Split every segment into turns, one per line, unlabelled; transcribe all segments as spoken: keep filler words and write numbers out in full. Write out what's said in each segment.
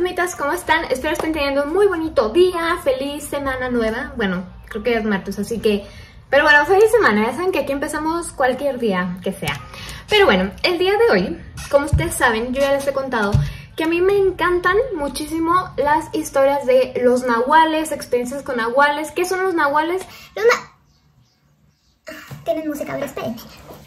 plumitas, ¿cómo están? Espero estén teniendo un muy bonito día, feliz semana nueva. Bueno, creo que ya es martes, así que... Pero bueno, feliz semana, ya saben que aquí empezamos cualquier día que sea. Pero bueno, el día de hoy, como ustedes saben, yo ya les he contado que a mí me encantan muchísimo las historias de los nahuales, experiencias con nahuales. ¿Qué son los nahuales?
Los na... Tienen música de especie.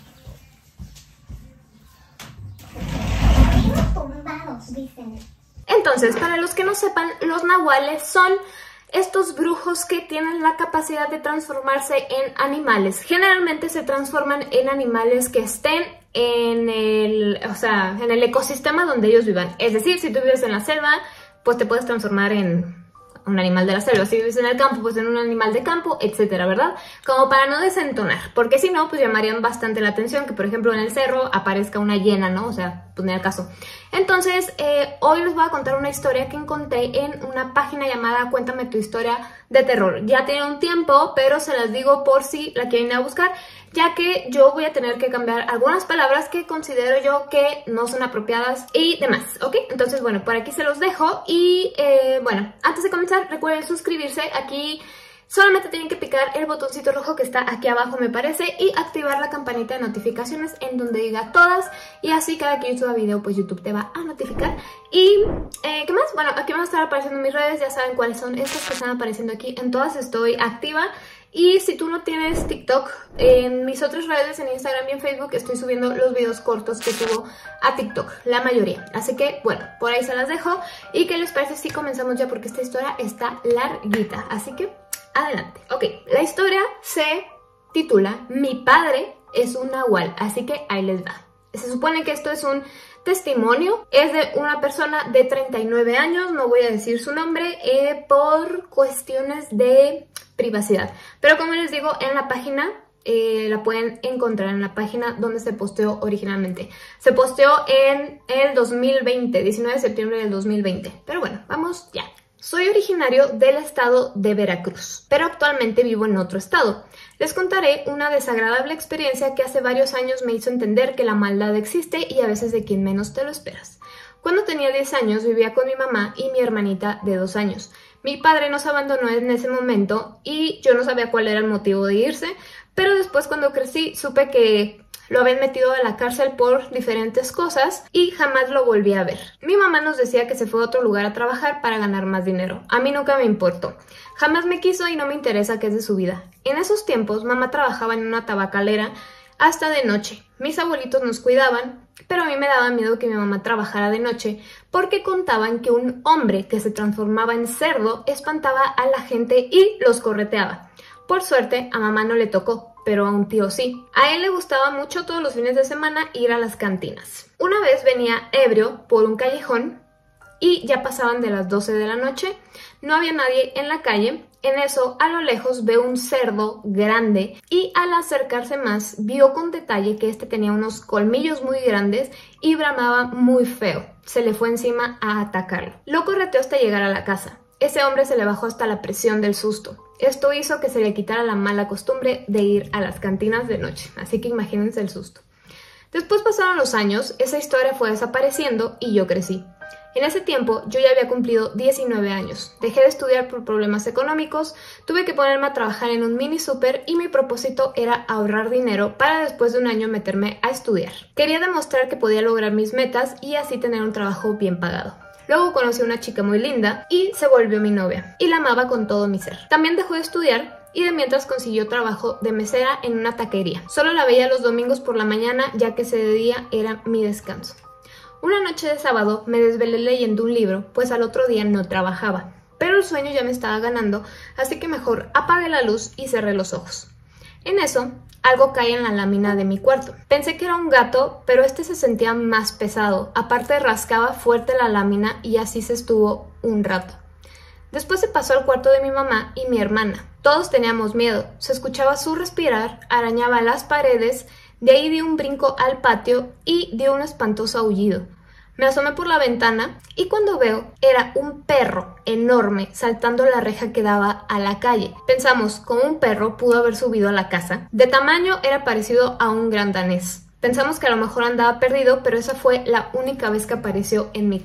Tumbados, dicen.
Entonces, para los que no sepan, los nahuales son estos brujos que tienen la capacidad de transformarse en animales. Generalmente se transforman en animales que estén en el, o sea, en el ecosistema donde ellos vivan. Es decir, si tú vives en la selva, pues te puedes transformar en un animal de la selva. Si vives en el campo, pues en un animal de campo, etcétera, ¿verdad? Como para no desentonar, porque si no, pues llamarían bastante la atención que, por ejemplo, en el cerro aparezca una hiena, ¿no? O sea, pues ni al caso. Entonces, eh, hoy les voy a contar una historia que encontré en una página llamada Cuéntame tu historia de terror. Ya tiene un tiempo, pero se las digo por si la quieren ir a buscar, ya que yo voy a tener que cambiar algunas palabras que considero yo que no son apropiadas y demás, ¿ok? Entonces, bueno, por aquí se los dejo y, eh, bueno, antes de comenzar, recuerden suscribirse. Aquí solamente tienen que picar el botoncito rojo que está aquí abajo, me parece, y activar la campanita de notificaciones en donde diga todas, y así cada que yo suba video, pues YouTube te va a notificar. Y, eh, ¿qué más? Bueno, aquí van a estar apareciendo mis redes, ya saben cuáles son estas que están apareciendo aquí. En todas estoy activa. Y si tú no tienes TikTok, en mis otras redes, en Instagram y en Facebook, estoy subiendo los videos cortos que subo a TikTok, la mayoría. Así que, bueno, por ahí se las dejo. ¿Y qué les parece si comenzamos ya? Porque esta historia está larguita, así que adelante. Ok, la historia se titula Mi padre es un nahual, así que ahí les va. Se supone que esto es un testimonio, es de una persona de treinta y nueve años, no voy a decir su nombre eh, por cuestiones de privacidad. Pero como les digo, en la página eh, la pueden encontrar en la página donde se posteó originalmente. Se posteó en el dos mil veinte, diecinueve de septiembre del dos mil veinte. Pero bueno, vamos ya. Soy originario del estado de Veracruz, pero actualmente vivo en otro estado. Les contaré una desagradable experiencia que hace varios años me hizo entender que la maldad existe y a veces de quien menos te lo esperas. Cuando tenía diez años vivía con mi mamá y mi hermanita de dos años. Mi padre nos abandonó en ese momento y yo no sabía cuál era el motivo de irse, pero después cuando crecí supe que lo habían metido a la cárcel por diferentes cosas y jamás lo volví a ver. Mi mamá nos decía que se fue a otro lugar a trabajar para ganar más dinero. A mí nunca me importó. Jamás me quiso y no me interesa qué es de su vida. En esos tiempos, mamá trabajaba en una tabacalera hasta de noche. Mis abuelitos nos cuidaban, pero a mí me daba miedo que mi mamá trabajara de noche porque contaban que un hombre que se transformaba en cerdo espantaba a la gente y los correteaba. Por suerte, a mamá no le tocó, pero a un tío sí. A él le gustaba mucho todos los fines de semana ir a las cantinas. Una vez venía ebrio por un callejón y ya pasaban de las doce de la noche. No había nadie en la calle. En eso, a lo lejos, veo un cerdo grande y al acercarse más, vio con detalle que este tenía unos colmillos muy grandes y bramaba muy feo. Se le fue encima a atacarlo. Lo correteó hasta llegar a la casa. Ese hombre se le bajó hasta la presión del susto. Esto hizo que se le quitara la mala costumbre de ir a las cantinas de noche, así que imagínense el susto. Después pasaron los años, esa historia fue desapareciendo y yo crecí. En ese tiempo yo ya había cumplido diecinueve años, dejé de estudiar por problemas económicos, tuve que ponerme a trabajar en un mini súper y mi propósito era ahorrar dinero para después de un año meterme a estudiar. Quería demostrar que podía lograr mis metas y así tener un trabajo bien pagado. Luego conocí a una chica muy linda y se volvió mi novia, y la amaba con todo mi ser. También dejó de estudiar y de mientras consiguió trabajo de mesera en una taquería. Solo la veía los domingos por la mañana, ya que ese día era mi descanso. Una noche de sábado me desvelé leyendo un libro, pues al otro día no trabajaba. Pero el sueño ya me estaba ganando, así que mejor apagué la luz y cerré los ojos. En eso, algo cae en la lámina de mi cuarto. Pensé que era un gato, pero este se sentía más pesado. Aparte rascaba fuerte la lámina y así se estuvo un rato. Después se pasó al cuarto de mi mamá y mi hermana. Todos teníamos miedo. Se escuchaba su respirar, arañaba las paredes, de ahí di un brinco al patio y dio un espantoso aullido. Me asomé por la ventana y cuando veo era un perro enorme saltando la reja que daba a la calle. Pensamos, ¿cómo un perro pudo haber subido a la casa? De tamaño era parecido a un gran danés. Pensamos que a lo mejor andaba perdido, pero esa fue la única vez que apareció en mi casa.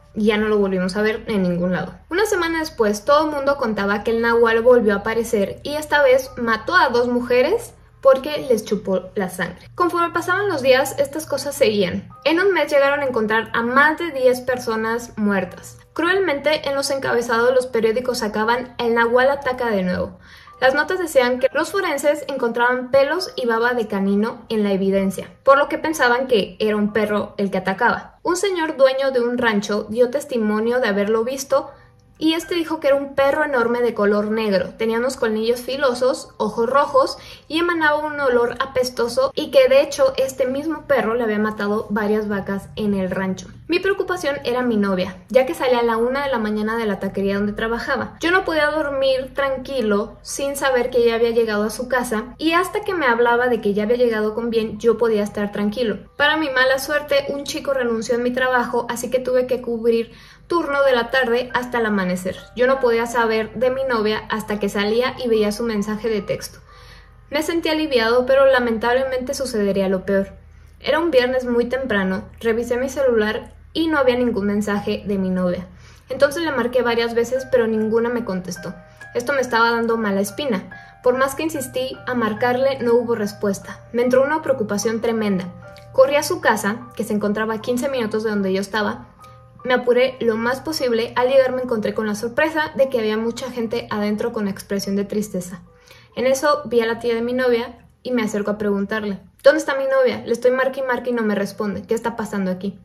y ya no lo volvimos a ver en ningún lado. Una semana después, todo el mundo contaba que el nahual volvió a aparecer y esta vez mató a dos mujeres porque les chupó la sangre. Conforme pasaban los días, estas cosas seguían. En un mes llegaron a encontrar a más de diez personas muertas. Cruelmente, en los encabezados los periódicos sacaban "El nahual ataca de nuevo". Las notas decían que los forenses encontraban pelos y baba de canino en la evidencia, por lo que pensaban que era un perro el que atacaba. Un señor dueño de un rancho dio testimonio de haberlo visto y este dijo que era un perro enorme de color negro, tenía unos colmillos filosos, ojos rojos y emanaba un olor apestoso y que de hecho este mismo perro le había matado varias vacas en el rancho. Mi preocupación era mi novia, ya que salía a la una de la mañana de la taquería donde trabajaba. Yo no podía dormir tranquilo sin saber que ella había llegado a su casa y hasta que me hablaba de que ya había llegado con bien yo podía estar tranquilo. Para mi mala suerte un chico renunció en mi trabajo, así que tuve que cubrir turno de la tarde hasta el amanecer. Yo no podía saber de mi novia hasta que salía y veía su mensaje de texto. Me sentí aliviado, pero lamentablemente sucedería lo peor. Era un viernes muy temprano, revisé mi celular y no había ningún mensaje de mi novia. Entonces le marqué varias veces, pero ninguna me contestó. Esto me estaba dando mala espina. Por más que insistí a marcarle, no hubo respuesta. Me entró una preocupación tremenda. Corrí a su casa, que se encontraba a quince minutos de donde yo estaba. Me apuré lo más posible. Al llegar me encontré con la sorpresa de que había mucha gente adentro con expresión de tristeza. En eso vi a la tía de mi novia y me acerco a preguntarle: ¿dónde está mi novia? Le estoy marca y marca y no me responde. ¿Qué está pasando aquí?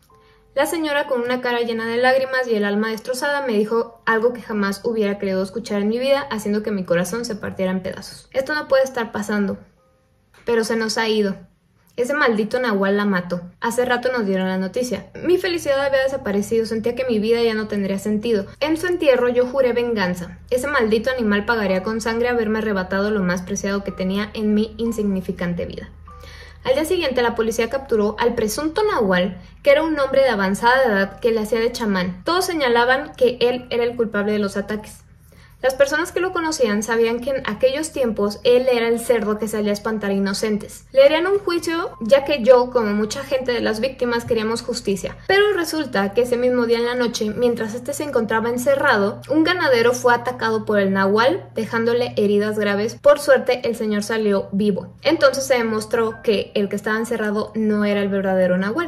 La señora, con una cara llena de lágrimas y el alma destrozada, me dijo algo que jamás hubiera querido escuchar en mi vida, haciendo que mi corazón se partiera en pedazos. Esto no puede estar pasando, pero se nos ha ido. Ese maldito nahual la mató. Hace rato nos dieron la noticia. Mi felicidad había desaparecido, sentía que mi vida ya no tendría sentido. En su entierro yo juré venganza. Ese maldito animal pagaría con sangre haberme arrebatado lo más preciado que tenía en mi insignificante vida. Al día siguiente la policía capturó al presunto nahual, que era un hombre de avanzada edad que le hacía de chamán. Todos señalaban que él era el culpable de los ataques. Las personas que lo conocían sabían que en aquellos tiempos él era el cerdo que salía a espantar inocentes. Le harían un juicio, ya que yo, como mucha gente de las víctimas, queríamos justicia. Pero resulta que ese mismo día en la noche, mientras este se encontraba encerrado, un ganadero fue atacado por el nahual, dejándole heridas graves. Por suerte, el señor salió vivo. Entonces se demostró que el que estaba encerrado no era el verdadero nahual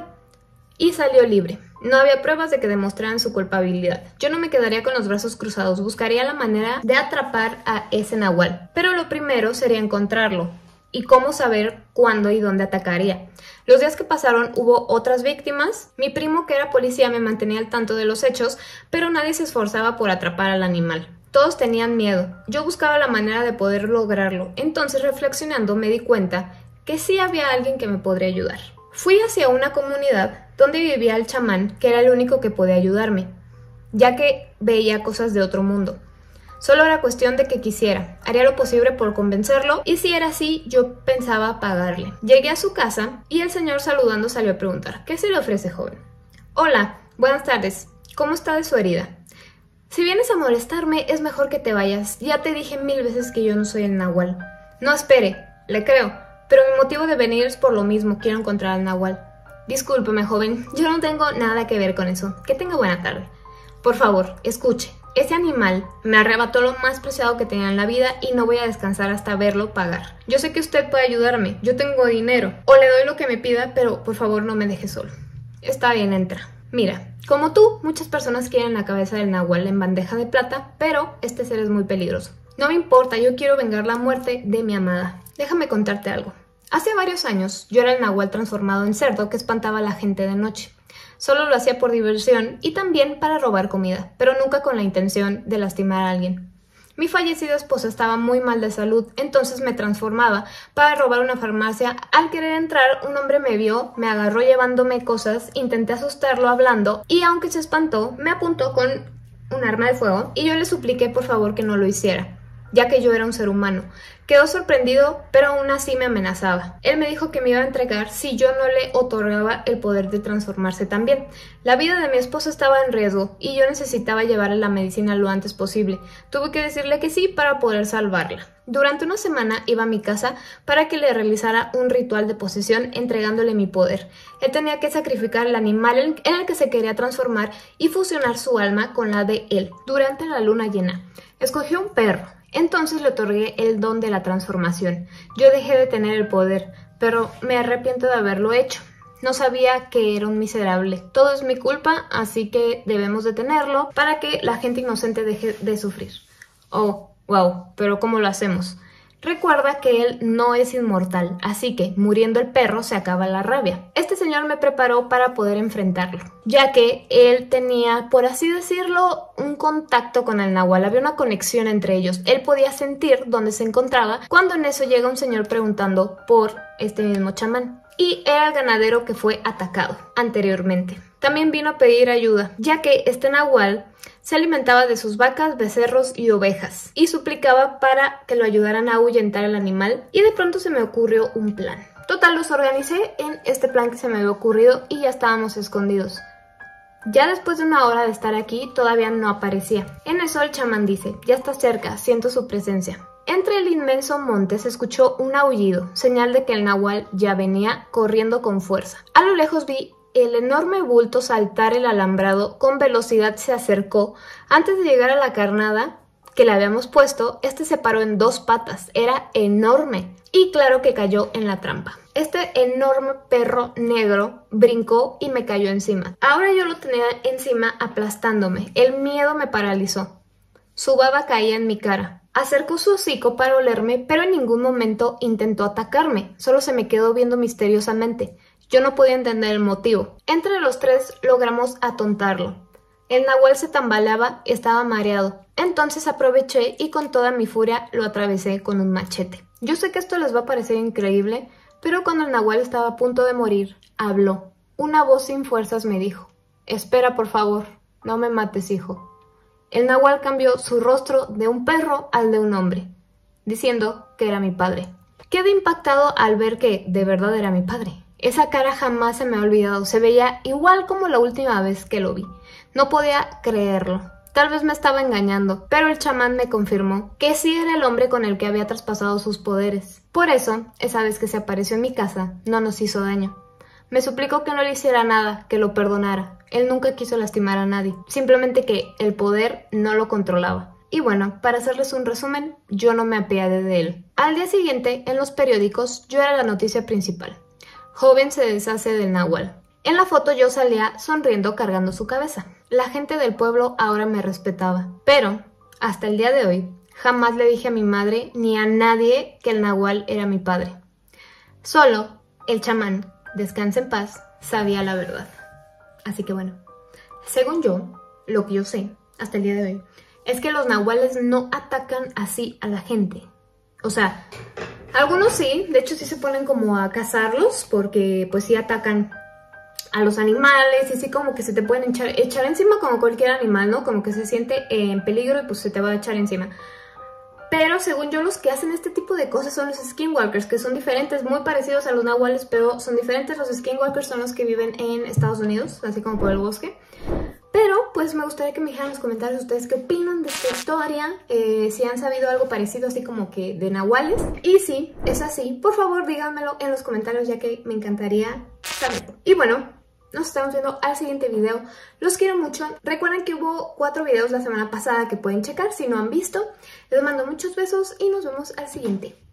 y salió libre. No había pruebas de que demostraran su culpabilidad. Yo no me quedaría con los brazos cruzados, buscaría la manera de atrapar a ese nahual. Pero lo primero sería encontrarlo y cómo saber cuándo y dónde atacaría. Los días que pasaron hubo otras víctimas. Mi primo, que era policía, me mantenía al tanto de los hechos, pero nadie se esforzaba por atrapar al animal. Todos tenían miedo. Yo buscaba la manera de poder lograrlo. Entonces, reflexionando, me di cuenta que sí había alguien que me podría ayudar. Fui hacia una comunidad donde vivía el chamán, que era el único que podía ayudarme, ya que veía cosas de otro mundo. Solo era cuestión de que quisiera. Haría lo posible por convencerlo, y si era así, yo pensaba pagarle. Llegué a su casa y el señor, saludando, salió a preguntar: ¿qué se le ofrece, joven? Hola, buenas tardes. ¿Cómo está de su herida? Si vienes a molestarme, es mejor que te vayas. Ya te dije mil veces que yo no soy el nahual. No espere, le creo, pero mi motivo de venir es por lo mismo. Quiero encontrar al nahual. Discúlpeme, joven, yo no tengo nada que ver con eso. Que tenga buena tarde. Por favor, escuche. Ese animal me arrebató lo más preciado que tenía en la vida y no voy a descansar hasta verlo pagar. Yo sé que usted puede ayudarme. Yo tengo dinero. O le doy lo que me pida, pero por favor no me deje solo. Está bien, entra. Mira, como tú, muchas personas quieren la cabeza del nahual en bandeja de plata, pero este ser es muy peligroso. No me importa, yo quiero vengar la muerte de mi amada. Déjame contarte algo. Hace varios años, yo era el nahual transformado en cerdo que espantaba a la gente de noche. Solo lo hacía por diversión y también para robar comida, pero nunca con la intención de lastimar a alguien. Mi fallecida esposa estaba muy mal de salud, entonces me transformaba para robar una farmacia. Al querer entrar, un hombre me vio, me agarró llevándome cosas, intenté asustarlo hablando y aunque se espantó, me apuntó con un arma de fuego y yo le supliqué por favor que no lo hiciera. ya que yo era un ser humano. Quedó sorprendido, pero aún así me amenazaba. Él me dijo que me iba a entregar si yo no le otorgaba el poder de transformarse también. La vida de mi esposo estaba en riesgo y yo necesitaba llevarle la medicina lo antes posible. Tuve que decirle que sí para poder salvarla. Durante una semana iba a mi casa para que le realizara un ritual de posesión entregándole mi poder. Él tenía que sacrificar el animal en el que se quería transformar y fusionar su alma con la de él durante la luna llena. Escogió un perro. Entonces le otorgué el don de la transformación. Yo dejé de tener el poder, pero me arrepiento de haberlo hecho. No sabía que era un miserable. Todo es mi culpa, así que debemos detenerlo para que la gente inocente deje de sufrir. Oh, wow, pero ¿cómo lo hacemos? Recuerda que él no es inmortal, así que muriendo el perro se acaba la rabia. Este señor me preparó para poder enfrentarlo, ya que él tenía, por así decirlo, un contacto con el nahual. Había una conexión entre ellos. Él podía sentir dónde se encontraba cuando en eso llega un señor preguntando por este mismo chamán. Y era el ganadero que fue atacado anteriormente. También vino a pedir ayuda, ya que este nahual se alimentaba de sus vacas, becerros y ovejas, y suplicaba para que lo ayudaran a ahuyentar al animal, y de pronto se me ocurrió un plan. Total, los organicé en este plan que se me había ocurrido y ya estábamos escondidos. Ya después de una hora de estar aquí, todavía no aparecía. En eso el chamán dice, ya está cerca, siento su presencia. Entre el inmenso monte se escuchó un aullido, señal de que el nahual ya venía corriendo con fuerza. A lo lejos vi el enorme bulto saltar el alambrado, con velocidad se acercó. Antes de llegar a la carnada que le habíamos puesto, este se paró en dos patas, era enorme y claro que cayó en la trampa. Este enorme perro negro brincó y me cayó encima. Ahora yo lo tenía encima aplastándome, el miedo me paralizó. Su baba caía en mi cara. Acercó su hocico para olerme, pero en ningún momento intentó atacarme, solo se me quedó viendo misteriosamente. Yo no podía entender el motivo. Entre los tres logramos atontarlo. El nahual se tambaleaba y estaba mareado. Entonces aproveché y con toda mi furia lo atravesé con un machete. Yo sé que esto les va a parecer increíble, pero cuando el nahual estaba a punto de morir, habló. Una voz sin fuerzas me dijo, «Espera, por favor, no me mates, hijo». El nahual cambió su rostro de un perro al de un hombre, diciendo que era mi padre. Quedé impactado al ver que de verdad era mi padre. Esa cara jamás se me ha olvidado, se veía igual como la última vez que lo vi. No podía creerlo. Tal vez me estaba engañando, pero el chamán me confirmó que sí era el hombre con el que había traspasado sus poderes. Por eso, esa vez que se apareció en mi casa, no nos hizo daño. Me suplicó que no le hiciera nada, que lo perdonara. Él nunca quiso lastimar a nadie, simplemente que el poder no lo controlaba. Y bueno, para hacerles un resumen, yo no me apiadé de él. Al día siguiente, en los periódicos, yo era la noticia principal. Joven se deshace del nahual. En la foto yo salía sonriendo cargando su cabeza. La gente del pueblo ahora me respetaba. Pero, hasta el día de hoy, jamás le dije a mi madre ni a nadie que el nahual era mi padre. Solo el chamán, descansa en paz, sabía la verdad. Así que bueno, según yo, lo que yo sé hasta el día de hoy, es que los nahuales no atacan así a la gente. O sea, algunos sí, de hecho sí se ponen como a cazarlos porque pues sí atacan a los animales y sí como que se te pueden echar, echar encima como cualquier animal, ¿no? Como que se siente en peligro y pues se te va a echar encima. Pero según yo los que hacen este tipo de cosas son los skinwalkers, que son diferentes, muy parecidos a los nahuales, pero son diferentes. Los skinwalkers son los que viven en Estados Unidos, así como por el bosque. Pero pues me gustaría que me dijeran en los comentarios ustedes qué opinan de esta historia, eh, si han sabido algo parecido así como que de nahuales. Y si es así, por favor díganmelo en los comentarios, ya que me encantaría saber. Y bueno, nos estamos viendo al siguiente video. Los quiero mucho. Recuerden que hubo cuatro videos la semana pasada que pueden checar si no han visto. Les mando muchos besos y nos vemos al siguiente.